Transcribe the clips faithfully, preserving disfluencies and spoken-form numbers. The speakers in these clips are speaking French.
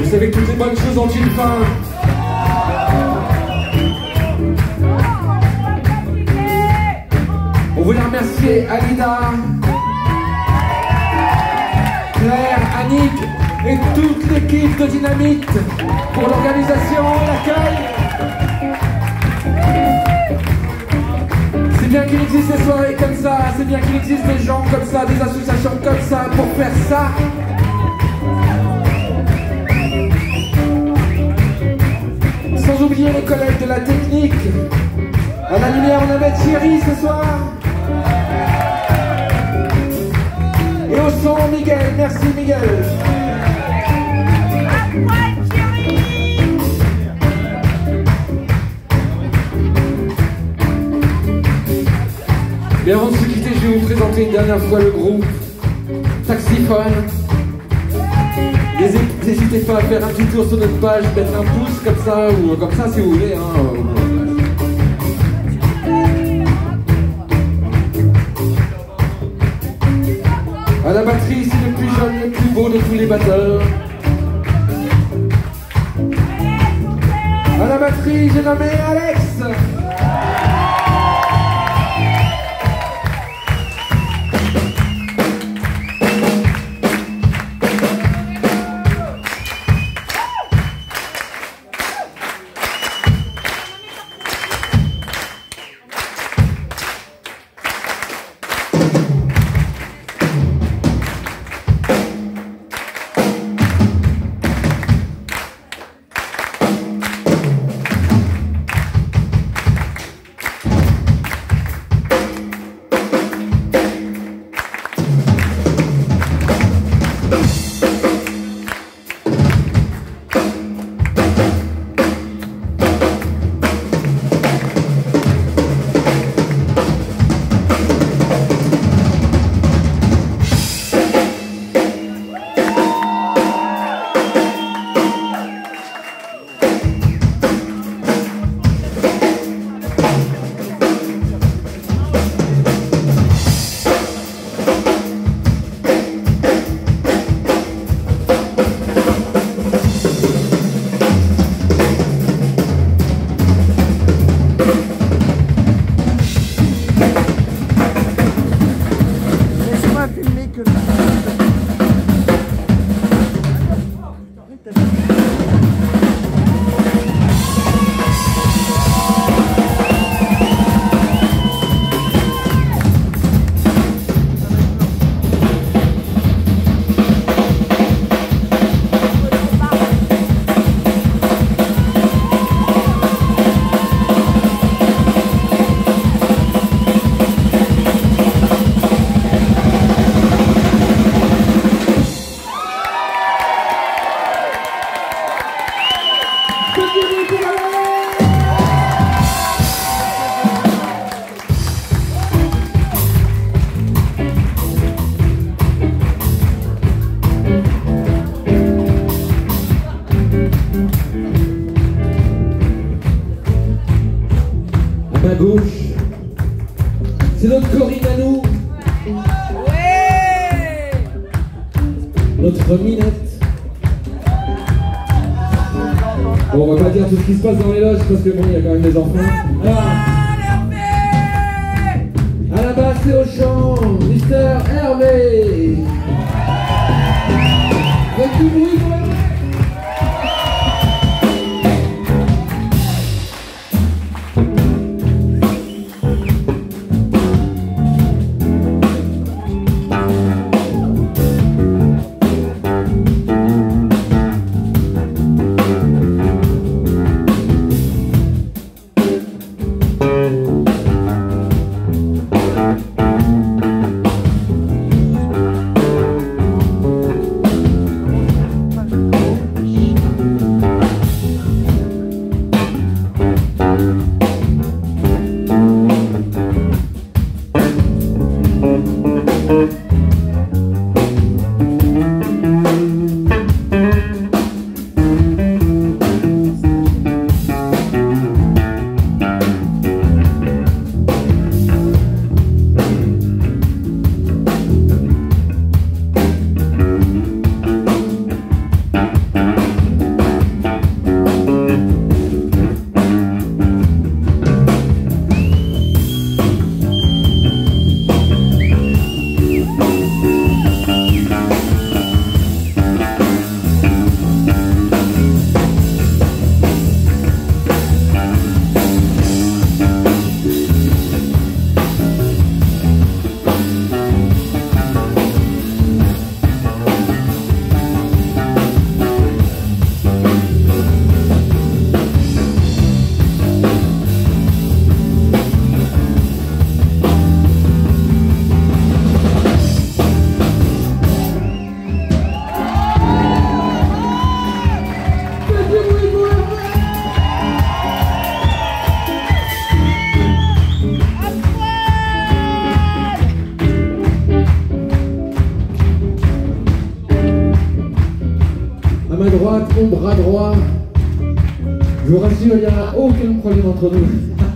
Vous savez que toutes les bonnes choses ont une fin. On voulait remercier Alida, Claire, Annick et toute l'équipe de Dynamite pour l'organisation et l'accueil. C'est bien qu'il existe des soirées comme ça, c'est bien qu'il existe des gens comme ça, des associations comme ça pour faire ça. Sans oublier les collègues de la technique. À la lumière, on avait Thierry ce soir. Et au son, Miguel. Merci, Miguel. Mais avant de se quitter, je vais vous présenter une dernière fois le groupe Taxiphone. N'hésitez pas à faire un petit tour sur notre page, mettre un pouce comme ça, ou comme ça si vous voulez. Hein. À la batterie, c'est le plus jeune, le plus beau de tous les batteurs. À la batterie, j'ai nommé Alex. À gauche, c'est notre Corinne à nous. Ouais. Notre Minette. Bon, on va pas dire tout ce qui se passe dans les loges parce que bon, il y a quand même des enfants. Alors, à la basse et au chant, Mister Hervé. Faites du bruit pour Hervé. main droite, mon bras droit. Je vous rassure, il n'y a aucun problème entre nous.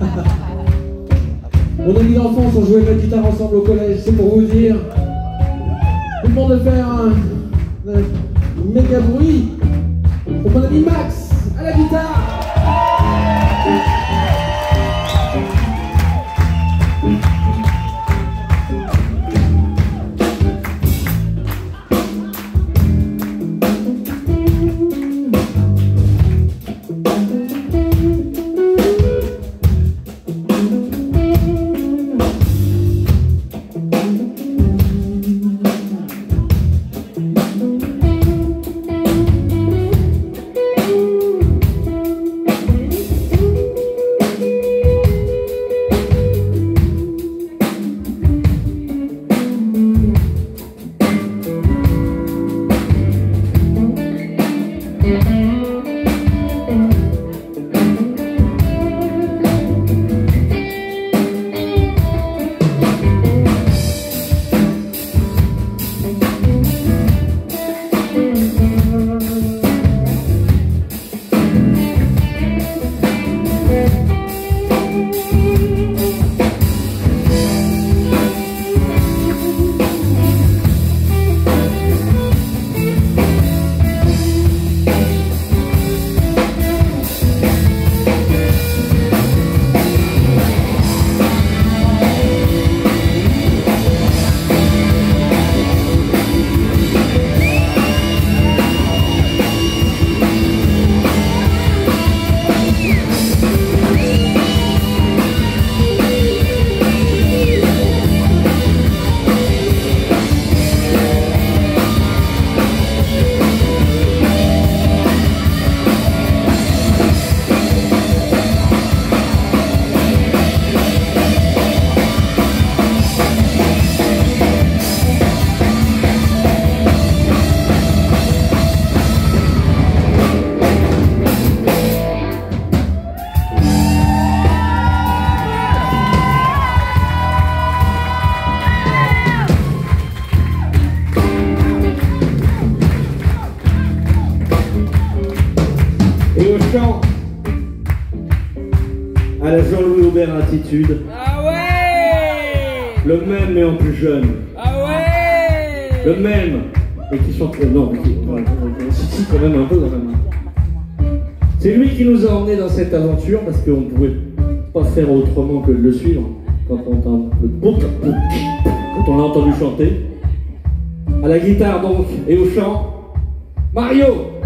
Mon ami d'enfance, on jouait de la guitare ensemble au collège, c'est pour vous dire. Je vous demande de faire un, un méga bruit pour mon ami Max à la guitare. À la Jean-Louis Aubert attitude. Ah ouais. Le même mais en plus jeune. Ah ouais. Le même mais qui chante non mais qui si, si, quand même un peu quand même. C'est lui qui nous a emmenés dans cette aventure parce qu'on ne pouvait pas faire autrement que de le suivre quand on entend le quand on l'a entendu chanter. À la guitare donc et au chant, Mario.